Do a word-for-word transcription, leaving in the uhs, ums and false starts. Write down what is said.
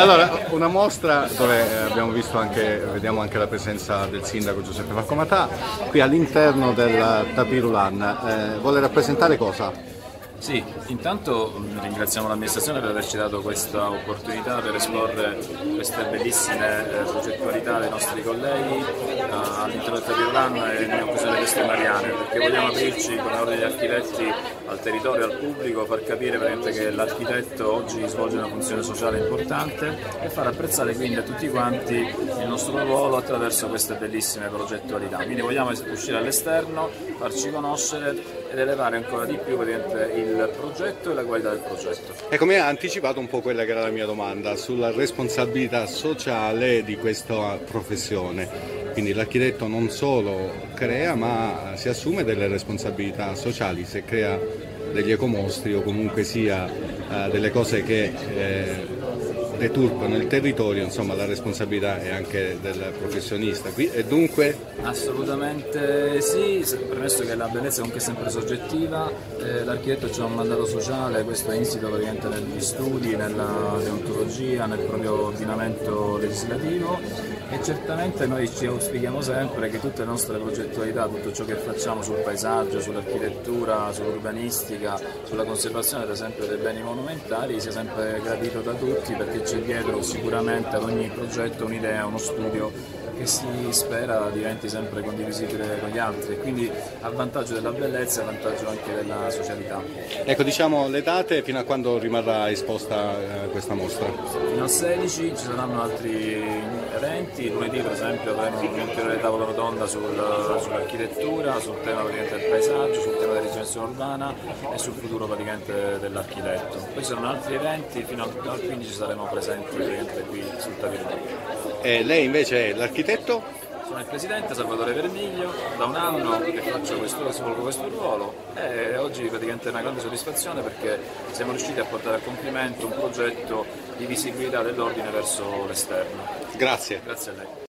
Allora, una mostra dove abbiamo visto anche, vediamo anche la presenza del sindaco Giuseppe Falcomatà, qui all'interno del Tapis Roulant. Eh, vuole rappresentare cosa? Sì, intanto ringraziamo l'amministrazione per averci dato questa opportunità per esporre queste bellissime eh, progettualità dei nostri colleghi eh, all'interno del Tapis Roulant e in occasione delle Feste Mariane, perché vogliamo aprirci con l'ordine degli architetti al territorio, al pubblico, far capire che l'architetto oggi svolge una funzione sociale importante e far apprezzare quindi a tutti quanti il nostro ruolo attraverso queste bellissime progettualità. Quindi vogliamo uscire all'esterno, farci conoscere ed elevare ancora di più il progetto e la qualità del progetto. Ecco, mi ha anticipato un po' quella che era la mia domanda sulla responsabilità sociale di questa professione. Quindi l'architetto non solo crea, ma si assume delle responsabilità sociali, se crea degli ecomostri o comunque sia uh, delle cose che eh, deturpano il territorio, insomma la responsabilità è anche del professionista qui e dunque? Assolutamente sì, premesso che la bellezza comunque è sempre soggettiva, eh, l'architetto c'ha un mandato sociale, questo è insito praticamente negli studi, nella deontologia, nel proprio ordinamento legislativo e certamente noi ci auspichiamo sempre che tutte le nostre progettualità, tutto ciò che facciamo sul paesaggio, sull'architettura, sull'urbanistica, sulla conservazione ad esempio dei beni monumentali sia sempre gradito da tutti, perché c'è dietro sicuramente ad ogni progetto un'idea, uno studio che si spera diventi sempre condivisibile con gli altri e quindi a vantaggio della bellezza e a vantaggio anche della socialità. Ecco, diciamo le date fino a quando rimarrà esposta eh, questa mostra? Fino al sedici ci saranno altri eventi, lunedì per esempio avremo un'ulteriore tavola rotonda sul, sull'architettura, sul tema del paesaggio, sul tema della rigenerazione urbana e sul futuro dell'architetto. Poi ci saranno altri eventi, fino al quindici saremo presenti qui sul Tapis Roulant. E lei invece è l'architetto? Sono il presidente Salvatore Vermiglio, da un anno che faccio questo, svolgo questo ruolo e oggi praticamente è una grande soddisfazione perché siamo riusciti a portare a compimento un progetto di visibilità dell'ordine verso l'esterno. Grazie. Grazie a lei.